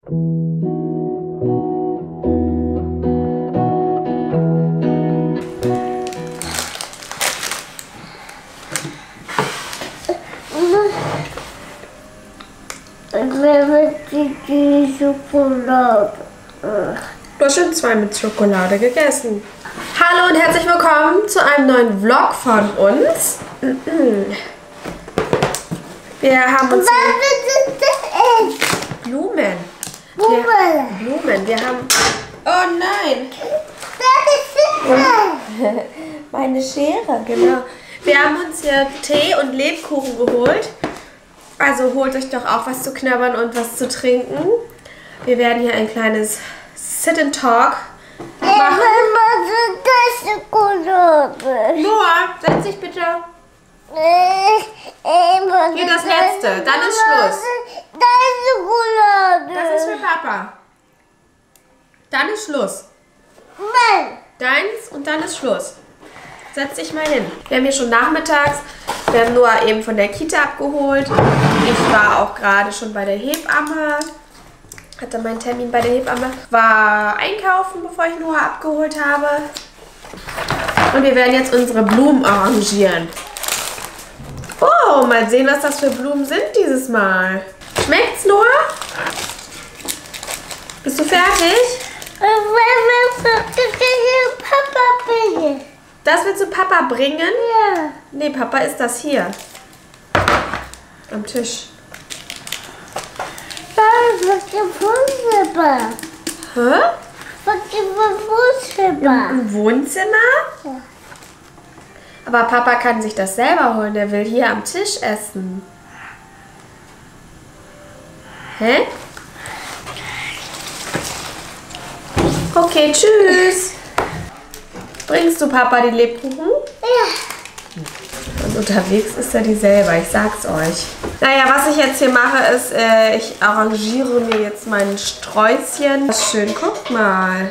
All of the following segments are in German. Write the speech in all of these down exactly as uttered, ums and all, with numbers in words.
Die Schokolade. Du hast schon zwei mit Schokolade gegessen. Hallo und herzlich willkommen zu einem neuen Vlog von uns. Wir haben uns hier Blumen. Blumen. Wir, Blumen. Wir haben... Oh nein! Meine Schere, genau. Wir haben uns hier Tee und Lebkuchen geholt. Also holt euch doch auch was zu knabbern und was zu trinken. Wir werden hier ein kleines Sit and Talk machen. Noah, setz dich bitte. Hier das letzte, dann ist Schluss. Das ist für Papa. Dann ist Schluss. Deins und dann ist Schluss. Setz dich mal hin. Wir haben hier schon nachmittags. Wir haben Noah eben von der Kita abgeholt. Ich war auch gerade schon bei der Hebamme. Hatte meinen Termin bei der Hebamme. War einkaufen, bevor ich Noah abgeholt habe. Und wir werden jetzt unsere Blumen arrangieren. Oh, mal sehen, was das für Blumen sind dieses Mal. Schmeckt's, Noah? Bist du fertig? Das willst du Papa bringen? Ja. Nee, Papa ist das hier. Am Tisch. Hä? Im Wohnzimmer? Ja. Aber Papa kann sich das selber holen. Der will hier am Tisch essen. Hä? Okay, tschüss. Bringst du Papa die Lebkuchen? Ja. Und unterwegs ist er die selber, ich sag's euch. Naja, was ich jetzt hier mache, ist, äh, ich arrangiere mir jetzt mein Sträußchen. Das ist schön, guckt mal.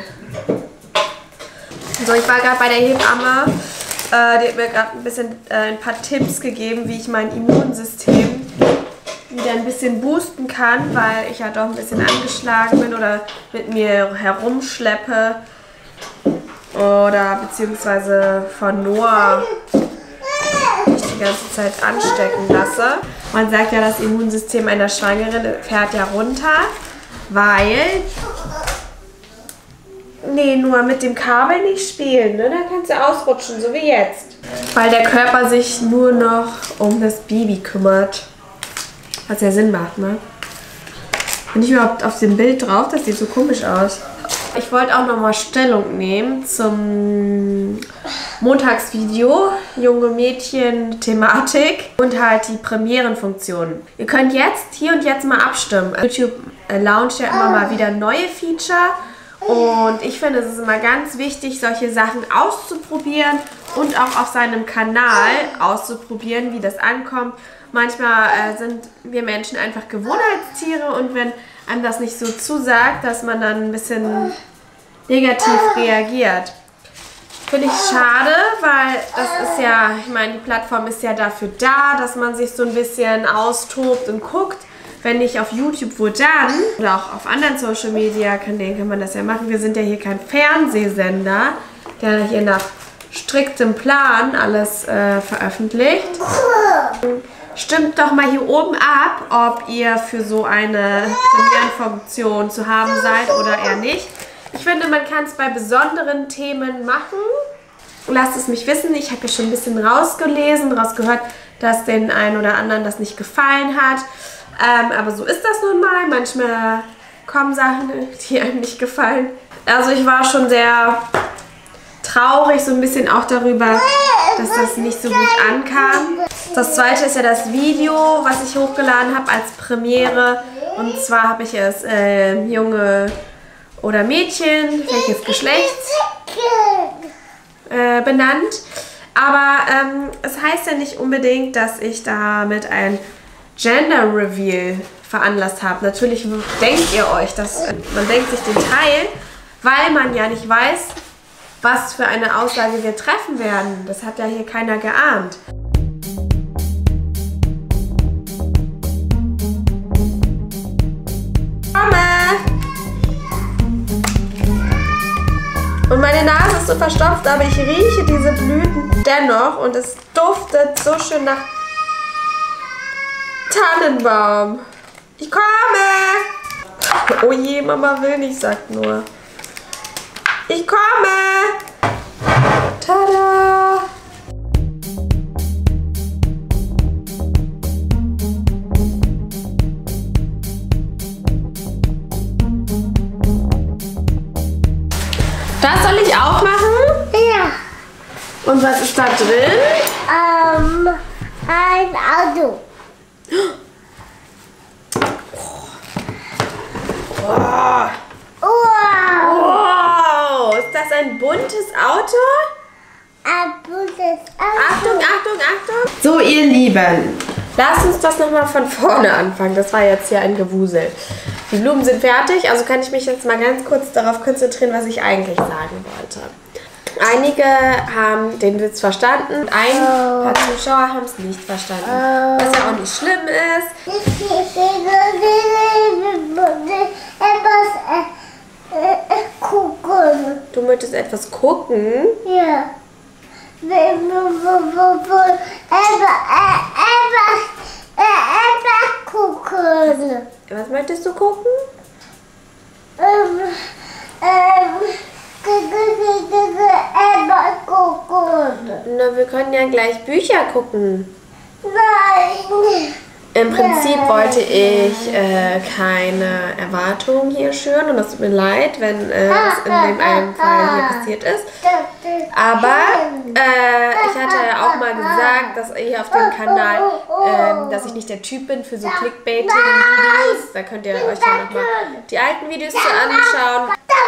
So, ich war gerade bei der Hebamme. Äh, die hat mir gerade ein bisschen äh, ein paar Tipps gegeben, wie ich mein Immunsystem wieder ein bisschen boosten kann, weil ich ja doch ein bisschen angeschlagen bin oder mit mir herumschleppe. Oder beziehungsweise von Noah mich die ganze Zeit anstecken lasse. Man sagt ja, das Immunsystem einer Schwangeren fährt ja runter, weil... Nee, nur mit dem Kabel nicht spielen, ne? Da kannst du ausrutschen, so wie jetzt. Weil der Körper sich nur noch um das Baby kümmert. Was ja Sinn macht, ne? Bin ich überhaupt auf dem Bild drauf? Das sieht so komisch aus. Ich wollte auch nochmal Stellung nehmen zum Montagsvideo, junge Mädchen-Thematik und halt die Premierenfunktion. Ihr könnt jetzt, hier und jetzt mal abstimmen. YouTube launcht ja immer mal wieder neue Feature und ich finde, es ist immer ganz wichtig, solche Sachen auszuprobieren und auch auf seinem Kanal auszuprobieren, wie das ankommt. Manchmal äh, sind wir Menschen einfach Gewohnheitstiere und wenn einem das nicht so zusagt, dass man dann ein bisschen negativ reagiert. Finde ich schade, weil das ist ja, ich meine, die Plattform ist ja dafür da, dass man sich so ein bisschen austobt und guckt. Wenn nicht auf YouTube, wo dann? Oder auch auf anderen Social Media Kanälen kann man das ja machen. Wir sind ja hier kein Fernsehsender, der hier nach striktem Plan alles äh, veröffentlicht. Stimmt doch mal hier oben ab, ob ihr für so eine Premierenfunktion zu haben seid oder eher nicht. Ich finde, man kann es bei besonderen Themen machen. Lasst es mich wissen. Ich habe ja schon ein bisschen rausgelesen, rausgehört, dass den einen oder anderen das nicht gefallen hat. Ähm, aber so ist das nun mal. Manchmal kommen Sachen, die einem nicht gefallen. Also ich war schon sehr traurig, so ein bisschen auch darüber, dass das nicht so gut ankam. Das zweite ist ja das Video, was ich hochgeladen habe als Premiere. Und zwar habe ich es äh, Junge oder Mädchen, welches Geschlechts, äh, benannt. Aber ähm, es heißt ja nicht unbedingt, dass ich damit ein Gender Reveal veranlasst habe. Natürlich denkt ihr euch, dass man denkt sich den Teil, weil man ja nicht weiß, was für eine Aussage wir treffen werden. Das hat ja hier keiner geahnt. Mama! Und meine Nase ist so verstopft, aber ich rieche diese Blüten dennoch und es duftet so schön nach Tannenbaum. Ich komme! Oh je, Mama will nicht, sagt nur. Ich komme! Tada! Das soll ich aufmachen? Ja. Und was ist da drin? Ähm, ein Auto. Wow. Wow. Wow. Ist das ein buntes Auto? Ein buntes Auto. Achtung, Achtung, Achtung. So, ihr Lieben. Lasst uns das nochmal von vorne anfangen. Das war jetzt hier ein Gewusel. Die Blumen sind fertig, also kann ich mich jetzt mal ganz kurz darauf konzentrieren, was ich eigentlich sagen wollte. Einige haben den Witz verstanden, ein paar Zuschauer haben es nicht verstanden. Was ja auch nicht schlimm ist. Etwas äh, äh, gucken. Du möchtest etwas gucken? Ja. Etwas gucken. Was möchtest du gucken? Ähm, ähm, etwas gucken. Na, wir können ja gleich Bücher gucken. Nein. Im Prinzip wollte ich äh, keine Erwartungen hier schüren und es tut mir leid, wenn äh, das in dem einen Fall hier passiert ist. Aber äh, ich hatte ja auch mal gesagt, dass hier auf dem Kanal, äh, dass ich nicht der Typ bin für so Clickbaiting-Videos. Da könnt ihr euch ja nochmal die alten Videos zu anschauen.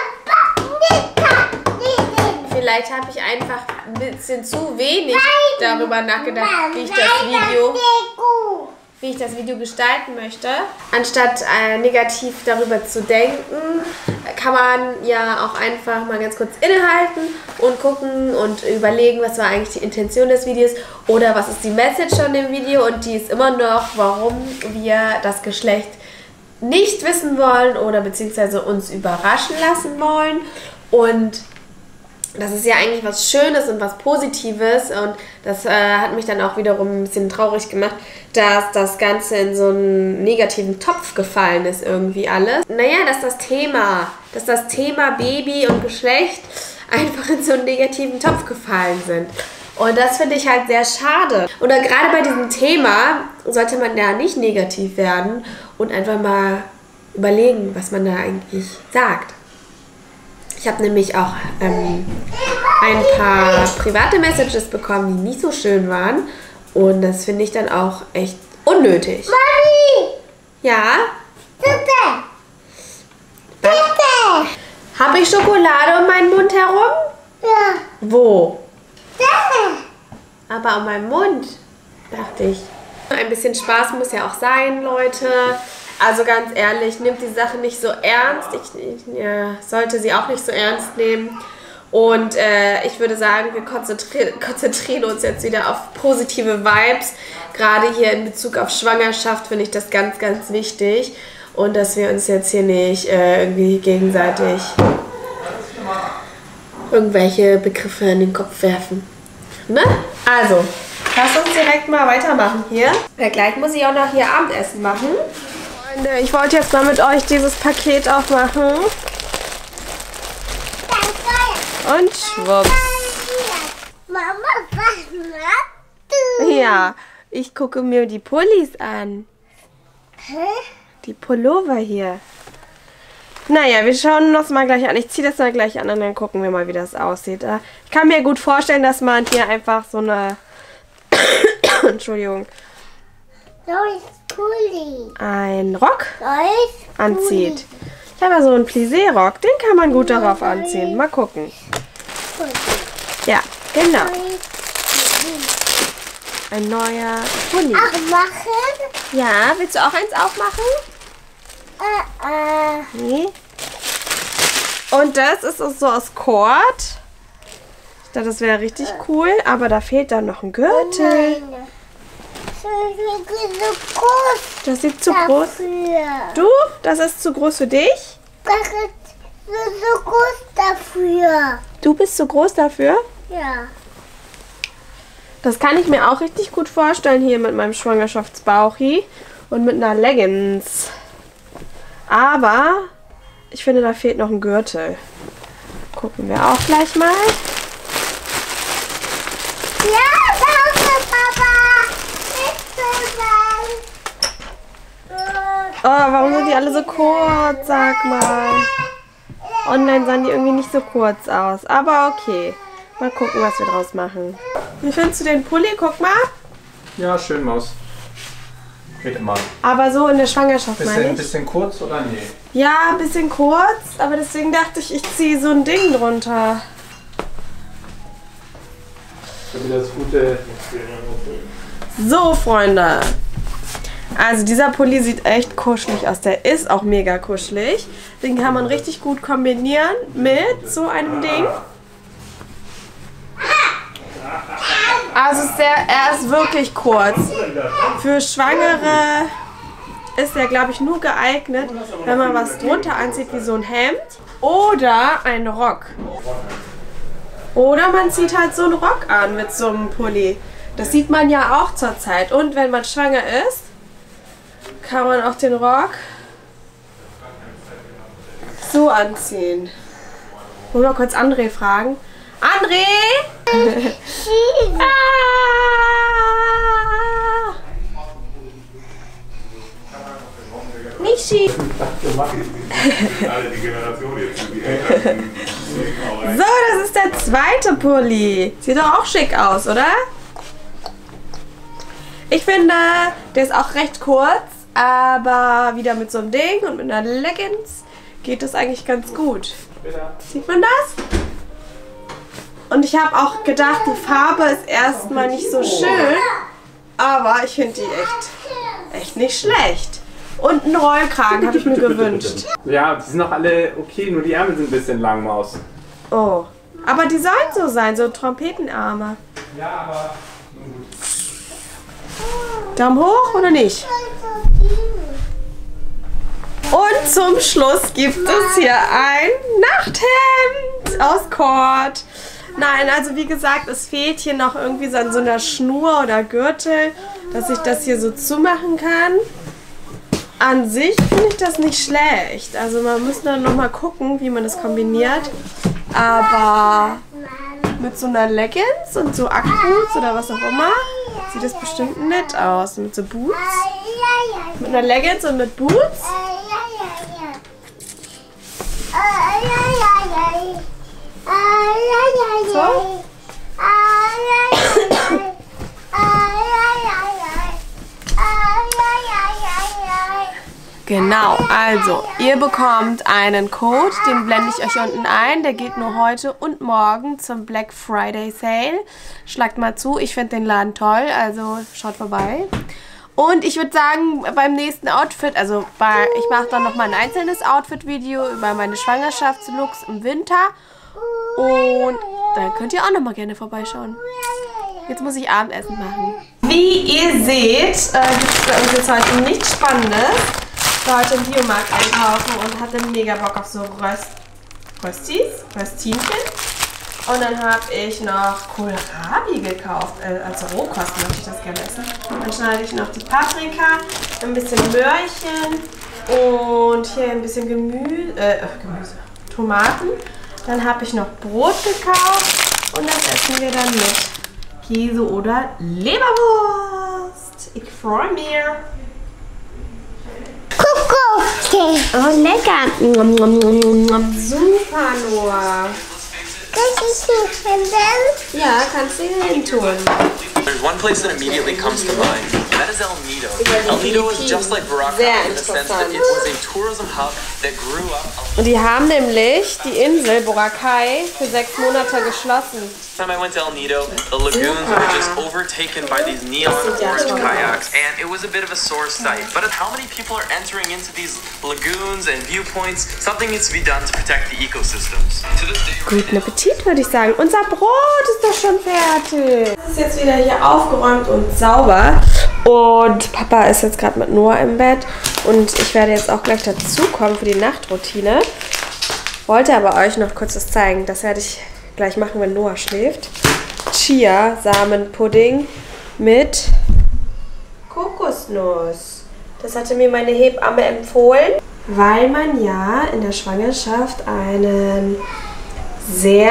Vielleicht habe ich einfach ein bisschen zu wenig darüber nachgedacht, wie ich das Video... wie ich das Video gestalten möchte. Anstatt äh, negativ darüber zu denken, kann man ja auch einfach mal ganz kurz innehalten und gucken und überlegen, was war eigentlich die Intention des Videos oder was ist die Message von dem Video, und die ist immer noch, warum wir das Geschlecht nicht wissen wollen oder beziehungsweise uns überraschen lassen wollen. Und das ist ja eigentlich was Schönes und was Positives, und das äh, hat mich dann auch wiederum ein bisschen traurig gemacht, dass das Ganze in so einen negativen Topf gefallen ist irgendwie alles. Naja, dass das Thema, dass das Thema Baby und Geschlecht einfach in so einen negativen Topf gefallen sind. Und das finde ich halt sehr schade. Oder gerade bei diesem Thema sollte man ja nicht negativ werden und einfach mal überlegen, was man da eigentlich sagt. Ich habe nämlich auch ähm, ein paar private Messages bekommen, die nicht so schön waren. Und das finde ich dann auch echt unnötig. Mami! Ja? Bitte! Bitte! Habe ich Schokolade um meinen Mund herum? Ja. Wo? Bitte! Aber um meinen Mund, dachte ich. Ein bisschen Spaß muss ja auch sein, Leute. Also ganz ehrlich, nehmt die Sache nicht so ernst. Ich, ich ja, sollte sie auch nicht so ernst nehmen. Und äh, ich würde sagen, wir konzentri konzentrieren uns jetzt wieder auf positive Vibes. Gerade hier in Bezug auf Schwangerschaft finde ich das ganz, ganz wichtig. Und dass wir uns jetzt hier nicht äh, irgendwie gegenseitig irgendwelche Begriffe in den Kopf werfen. Ne? Also, lasst uns direkt mal weitermachen hier. Ja, gleich muss ich auch noch hier Abendessen machen. Freunde, ich wollte jetzt mal mit euch dieses Paket aufmachen. Und schwupps. Mama, was machst du? Ja, ich gucke mir die Pullis an. Hä? Die Pullover hier. Naja, wir schauen uns das mal gleich an. Ich ziehe das mal gleich an und dann gucken wir mal, wie das aussieht. Ich kann mir gut vorstellen, dass man hier einfach so eine... Entschuldigung. Neues Pulli. Ein Rock Neues anzieht. Ich habe ja so einen Plissé-Rock. Den kann man gut darauf anziehen. Mal gucken. Pulli. Ja, genau. Neues Ein neuer Pulli. Aufmachen? Ja, willst du auch eins aufmachen? Äh, äh. Nee. Und das ist so aus Kord. Ich dachte, das wäre richtig cool, aber da fehlt dann noch ein Gürtel. Nein. Das ist so groß. Das sieht zu groß. Dafür. Du? Das ist zu groß für dich? Das ist bin so groß dafür. Du bist so groß dafür? Ja. Das kann ich mir auch richtig gut vorstellen hier mit meinem Schwangerschaftsbauchi und mit einer Leggings. Aber ich finde, da fehlt noch ein Gürtel. Gucken wir auch gleich mal. Ja, danke, Papa. Nicht so lang. Oh, warum sind die alle so kurz? Sag mal. Online sahen die irgendwie nicht so kurz aus. Aber okay. Mal gucken, was wir draus machen. Wie findest du den Pulli? Guck mal. Ja, schön, Maus. Geht immer. Aber so in der Schwangerschaft, Bisschen, meine ich. bisschen kurz oder nee? Ja, ein bisschen kurz. Aber deswegen dachte ich, ich ziehe so ein Ding drunter. Ich habe das gute. So, Freunde. Also dieser Pulli sieht echt kuschelig aus. Der ist auch mega kuschelig. Den kann man richtig gut kombinieren mit so einem Ding. Also ist der, er ist wirklich kurz. Für Schwangere ist er, glaube ich, nur geeignet, wenn man was drunter anzieht wie so ein Hemd oder ein Rock. Oder man zieht halt so einen Rock an mit so einem Pulli. Das sieht man ja auch zurzeit. Und wenn man schwanger ist, kann man auch den Rock so anziehen. Wollen wir mal kurz André fragen? André! ah! Nicht schief. So, das ist der zweite Pulli. Sieht doch auch schick aus, oder? Ich finde, der ist auch recht kurz, aber wieder mit so einem Ding und mit einer Leggings geht das eigentlich ganz gut. Sieht man das? Und ich habe auch gedacht, die Farbe ist erstmal nicht so schön, aber ich finde die echt, echt nicht schlecht. Und einen Rollkragen habe ich mir gewünscht. Ja, die sind noch alle okay, nur die Ärmel sind ein bisschen lang, Maus. Oh, aber die sollen so sein, so Trompetenarme. Ja, aber... Daumen hoch oder nicht? Und zum Schluss gibt es hier ein Nachthemd aus Cord. Nein, also wie gesagt, es fehlt hier noch irgendwie so an so einer Schnur oder Gürtel, dass ich das hier so zumachen kann. An sich finde ich das nicht schlecht. Also man muss dann nochmal gucken, wie man das kombiniert. Aber mit so einer Leggings und so Ackboots oder was auch immer sieht das bestimmt nett aus. Mit so Boots. Mit einer Leggings und mit Boots. So. Genau, also ihr bekommt einen Code, den blende ich euch unten ein. Der geht nur heute und morgen zum Black Friday Sale. Schlagt mal zu, ich finde den Laden toll, also schaut vorbei. Und ich würde sagen, beim nächsten Outfit, also bei, ich mache dann nochmal ein einzelnes Outfit-Video über meine Schwangerschaftslooks im Winter. Und dann könnt ihr auch nochmal gerne vorbeischauen. Jetzt muss ich Abendessen machen. Wie ihr seht, äh, gibt es bei uns jetzt heute nichts Spannendes. Ich war heute im Biomarkt einkaufen und hatte mega Bock auf so Röst, Röstis, Röstinchen. Und dann habe ich noch Kohlrabi gekauft, äh, als Rohkost möchte ich das gerne essen. Dann schneide ich noch die Paprika, ein bisschen Möhrchen und hier ein bisschen Gemüse, äh, Gemüse, Tomaten. Dann habe ich noch Brot gekauft und das essen wir dann mit Käse oder Leberwurst. Ich freue mich. Kuckuck. Oh, lecker. Super, Noah. Das ist nicht finden. Ja, kannst du hin tun. There's one place that immediately comes to mind, and that is El Nido. El Nido is just like Boracay in the sense that it was a tourism hub that grew up. Und die haben nämlich die Insel Boracay für sechs Monate geschlossen. Time I went to El Nido, the lagoons were just overtaken by these neon orange kayaks, and it was a bit of a sore sight. But how many people are entering into these lagoons and viewpoints? Something needs to be done to protect the ecosystems. To this day, Guten Appetit, würde ich sagen. Unser Brot ist doch schon fertig. Es ist jetzt wieder hier aufgeräumt und sauber. Und Papa ist jetzt gerade mit Noah im Bett. Und ich werde jetzt auch gleich dazukommen für die Nachtroutine. Wollte aber euch noch kurz was zeigen. Das werde ich gleich machen, wenn Noah schläft. Chia-Samenpudding mit Kokosnuss. Das hatte mir meine Hebamme empfohlen, weil man ja in der Schwangerschaft einen sehr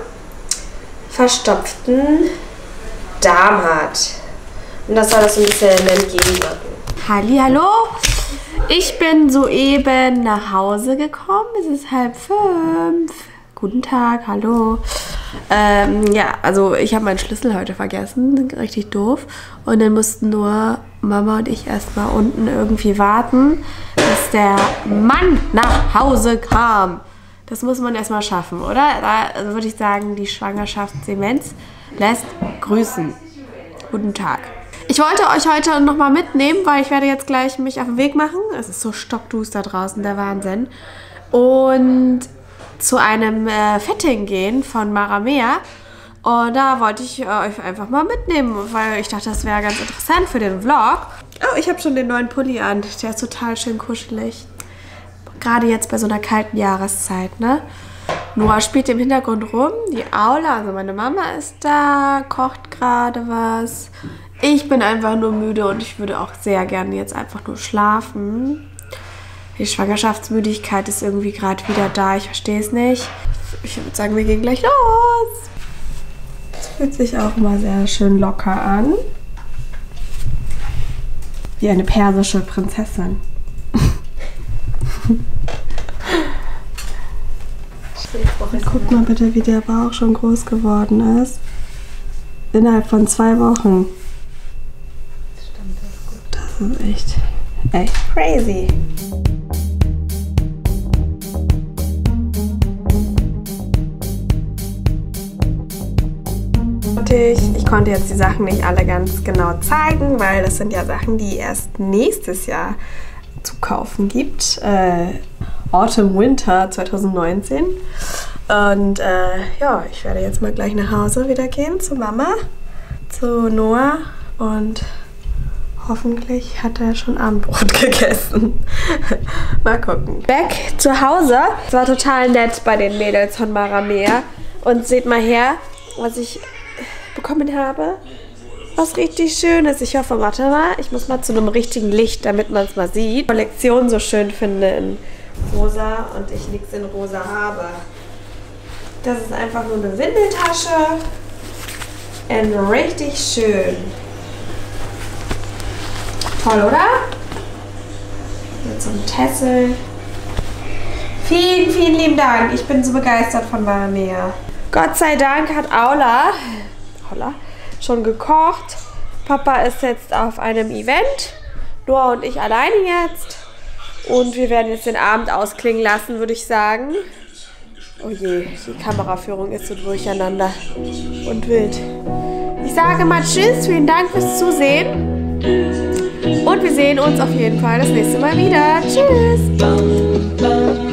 verstopften Darm hat. Und das soll das ein bisschen entgegenwirken. Hallihallo! Ich bin soeben nach Hause gekommen. Es ist halb fünf. Guten Tag, hallo. Ähm, ja, also ich habe meinen Schlüssel heute vergessen. Richtig doof. Und dann mussten nur Mama und ich erstmal unten irgendwie warten, bis der Mann nach Hause kam. Das muss man erstmal schaffen, oder? Da würde ich sagen, die Schwangerschaftsdemenz lässt grüßen. Guten Tag. Ich wollte euch heute nochmal mitnehmen, weil ich werde jetzt gleich mich auf den Weg machen. Es ist so stockduster draußen, der Wahnsinn. Und zu einem äh, Fitting gehen von Maramea. Und da wollte ich äh, euch einfach mal mitnehmen, weil ich dachte, das wäre ganz interessant für den Vlog. Oh, ich habe schon den neuen Pulli an. Der ist total schön kuschelig. Gerade jetzt bei so einer kalten Jahreszeit, ne? Noah spielt im Hintergrund rum. Die Aula, also meine Mama ist da, kocht gerade was. Ich bin einfach nur müde und ich würde auch sehr gerne jetzt einfach nur schlafen. Die Schwangerschaftsmüdigkeit ist irgendwie gerade wieder da. Ich verstehe es nicht. Ich würde sagen, wir gehen gleich los. Das fühlt sich auch immer sehr schön locker an. Wie eine persische Prinzessin. Guck mal bitte, wie der Bauch schon groß geworden ist. Innerhalb von zwei Wochen. Das ist echt, echt crazy. Ich konnte jetzt die Sachen nicht alle ganz genau zeigen, weil das sind ja Sachen, die erst nächstes Jahr zu kaufen gibt. Äh, Autumn Winter zwanzig neunzehn. Und äh, ja, ich werde jetzt mal gleich nach Hause wieder gehen zu Mama, zu Noah und hoffentlich hat er schon Abendbrot gegessen. Mal gucken. Back zu Hause. Es war total nett bei den Mädels von Maramea. Und seht mal her, was ich bekommen habe. Was richtig Schönes. Ich hoffe, warte mal, ich muss mal zu einem richtigen Licht, damit man es mal sieht. Die Kollektion so schön finde in rosa und ich nichts in rosa habe. Das ist einfach nur eine Windeltasche. Und richtig schön. Toll, oder? Mit so einem Tessel. Vielen, vielen lieben Dank. Ich bin so begeistert von Maramea. Gott sei Dank hat Aula Holla, schon gekocht. Papa ist jetzt auf einem Event. Noah und ich alleine jetzt. Und wir werden jetzt den Abend ausklingen lassen, würde ich sagen. Oh je, die Kameraführung ist so durcheinander und wild. Ich sage mal Tschüss, vielen Dank fürs Zusehen. Und wir sehen uns auf jeden Fall das nächste Mal wieder. Tschüss.